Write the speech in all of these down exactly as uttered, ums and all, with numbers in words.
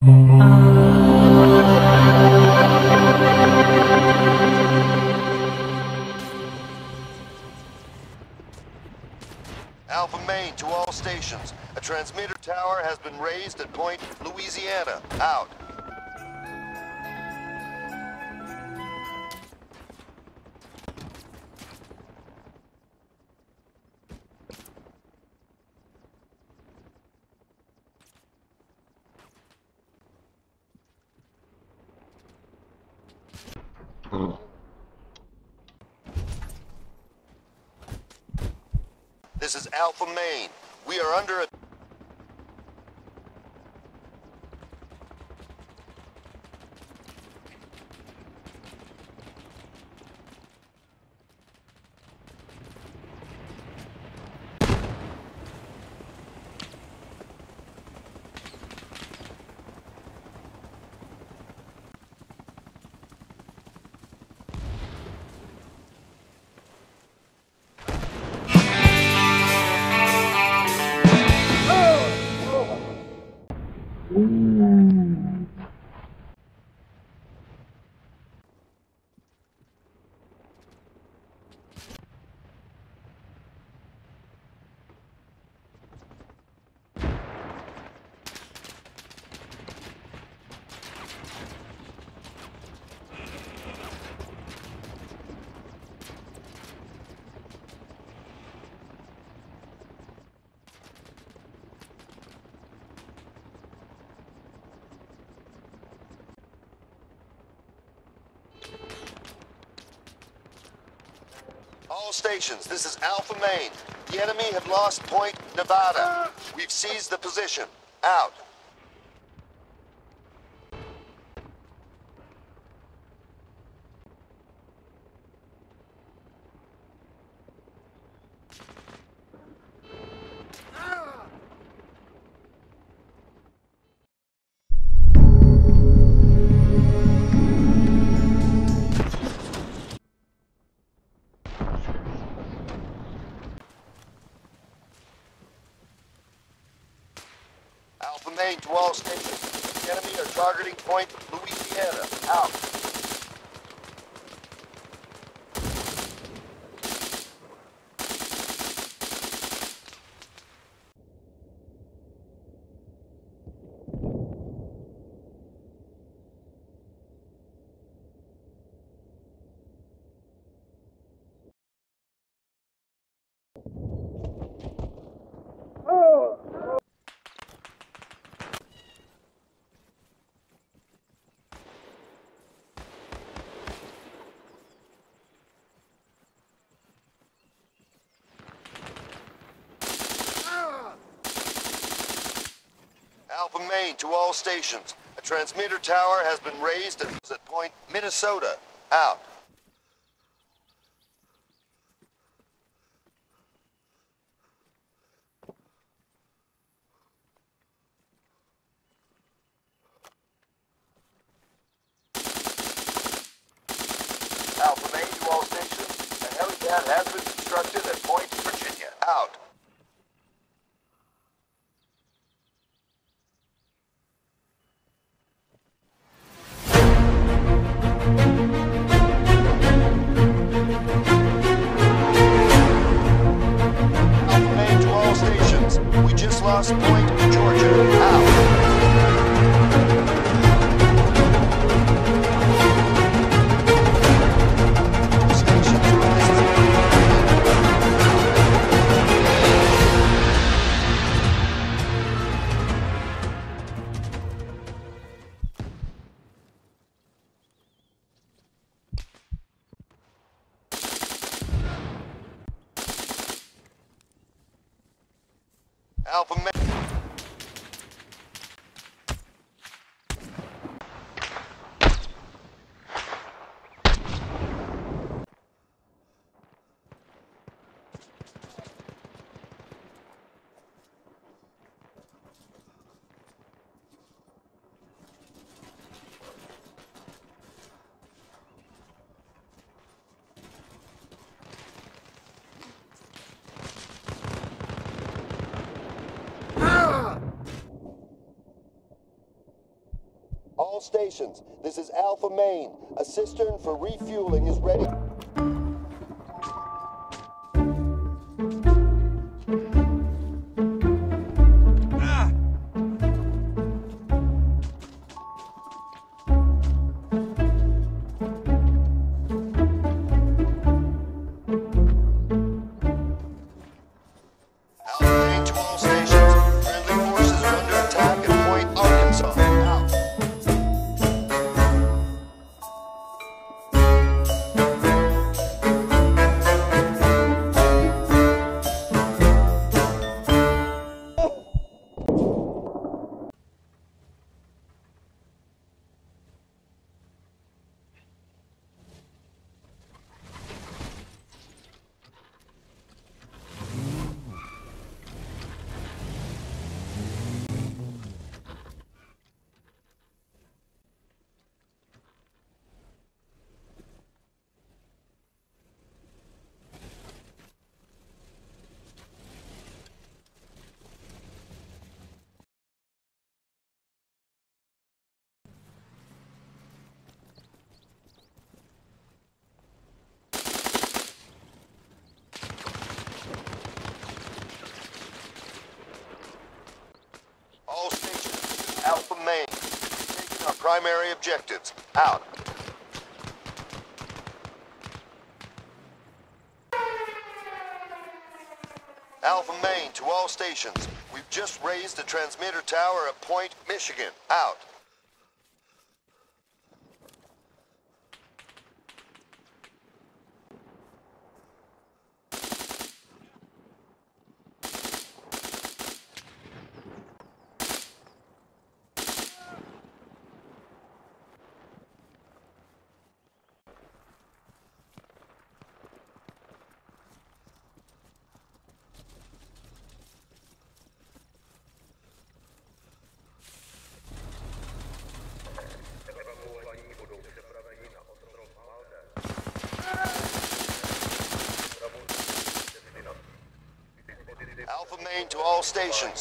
Alpha Main to all stations. A transmitter tower has been raised at Point Louisiana. Out. This is Alpha Main. We are under a... All stations, this is Alpha Main. The enemy have lost Point Nevada. We've seized the position. Out. Alpha Main to all stations. The enemy are targeting Point Louisiana. Out. Alpha Main to all stations. A transmitter tower has been raised at, at Point Minnesota. Out. Alpha Main to all stations. A helipad has been constructed at Point Virginia. Out. We just lost Point Georgia. Out. Alpha Main. All stations, this is Alpha Main. A cistern for refueling is ready. All stations, Alpha Main. Taking our primary objectives. Out. Alpha Main to all stations. We've just raised a transmitter tower at Point, Michigan. Out. Alpha Main to all stations.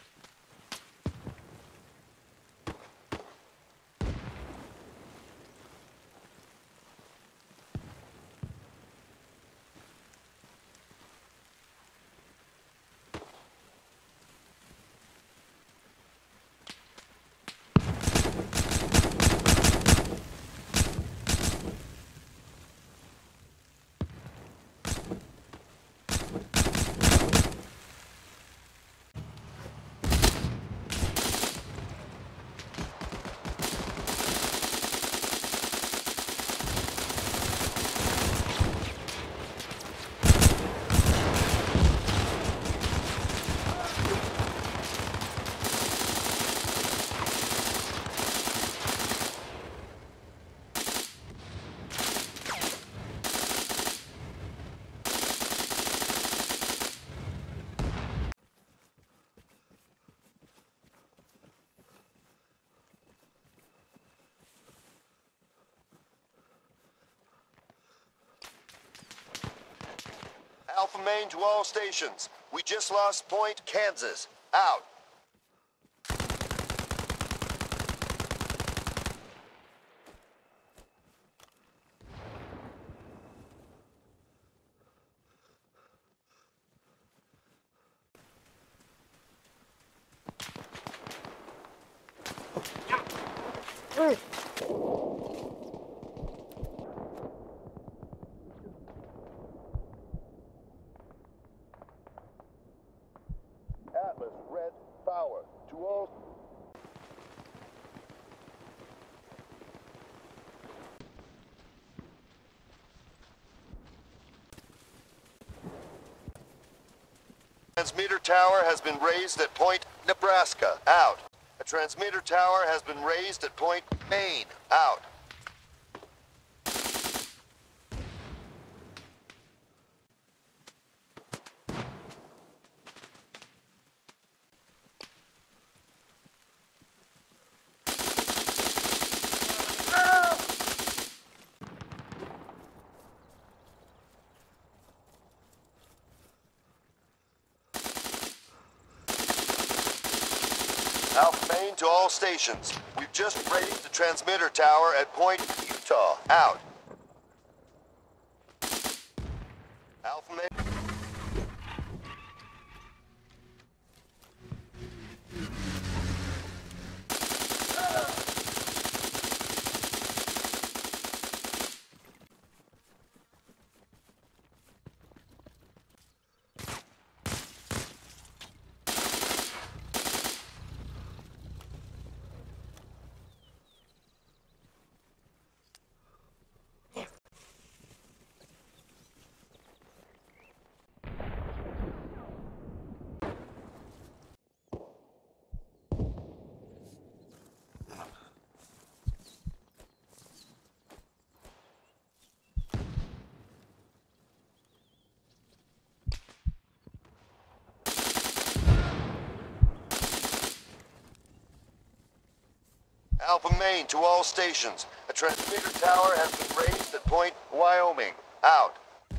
Alpha Main to all stations. We just lost Point, Kansas. Out. Atlas, Red, Power, to all... Transmitter tower has been raised at Point, Nebraska. Out. A transmitter tower has been raised at Point, Maine. Out. Alpha Main to all stations. We've just raised the transmitter tower at Point Utah. Out. Alpha Main. Alpha Main to all stations. A transmitter tower has been raised at Point Wyoming. Out.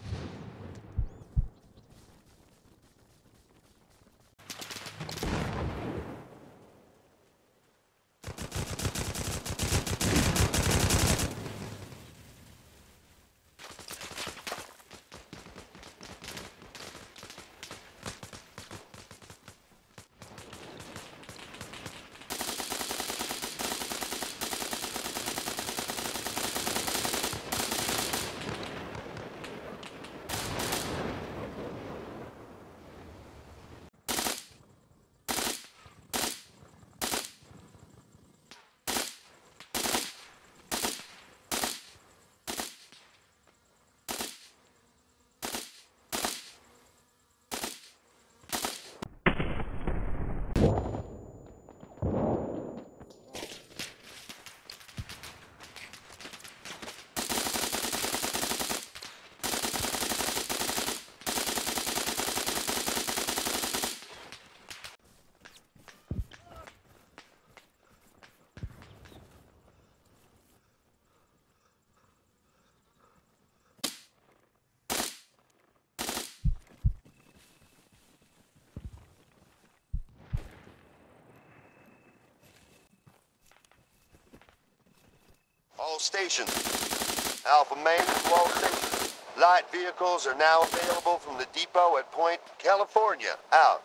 All stations. Alpha Main to all stations. Light vehicles are now available from the depot at Point California. Out.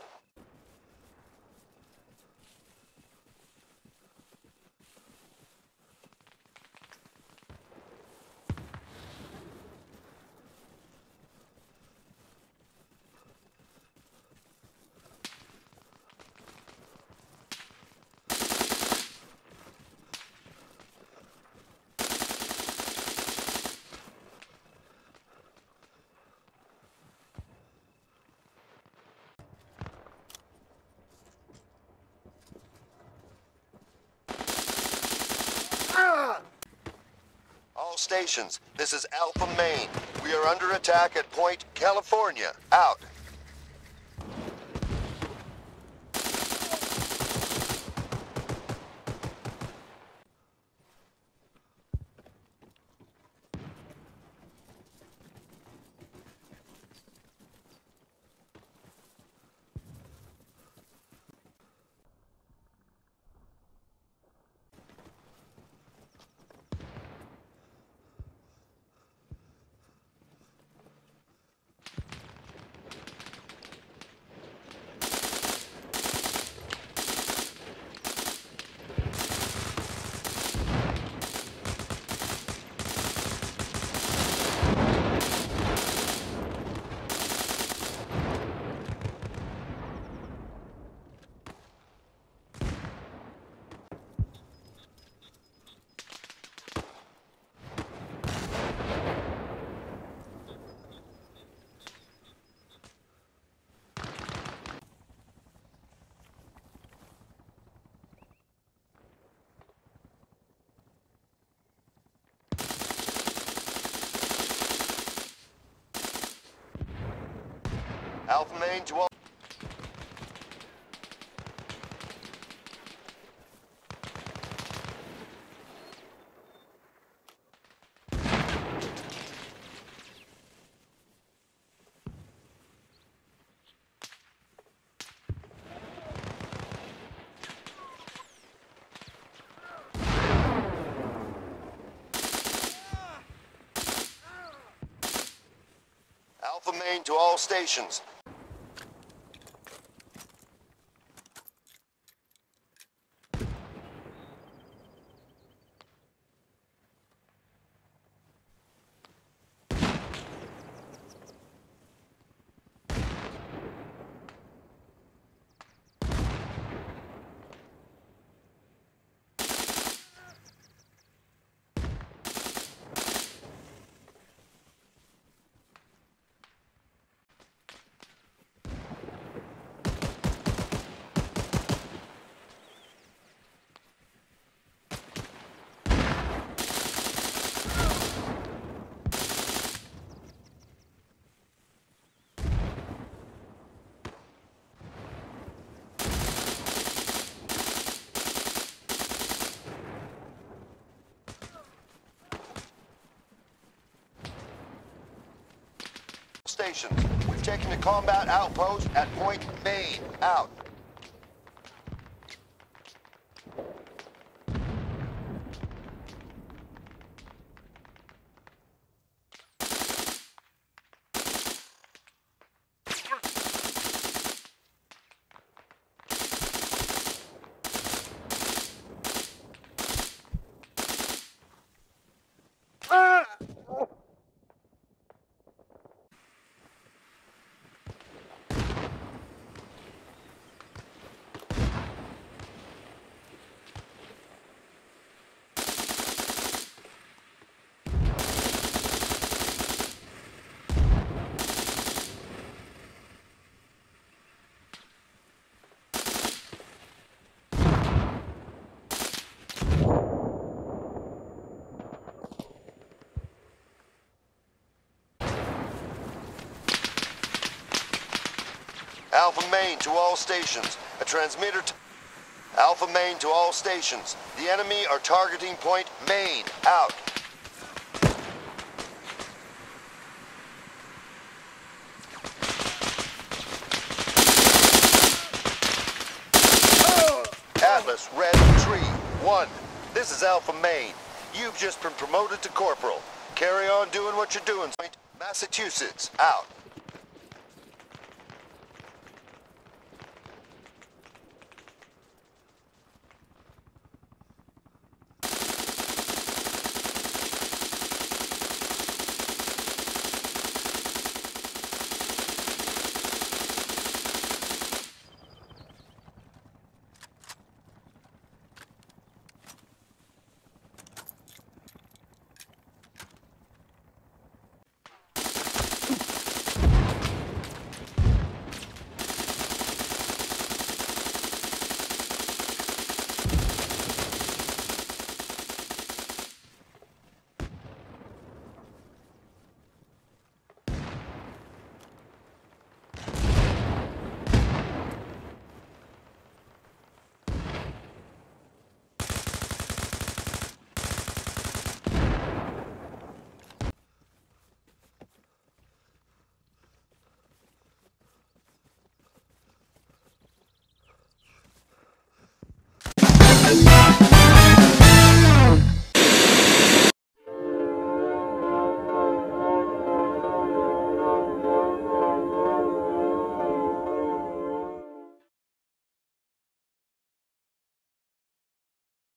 All stations, this is Alpha Main. We are under attack at Point California. Out. Alpha Main to all... Alpha main to all stations. Stations. We've taken a combat outpost at Point Main. Out. Alpha main to all stations. A transmitter to... Alpha main to all stations. The enemy are targeting Point Main. Out. Atlas, Red Tree, one. This is Alpha main. You've just been promoted to Corporal. Carry on doing what you're doing. Massachusetts, out. Bye.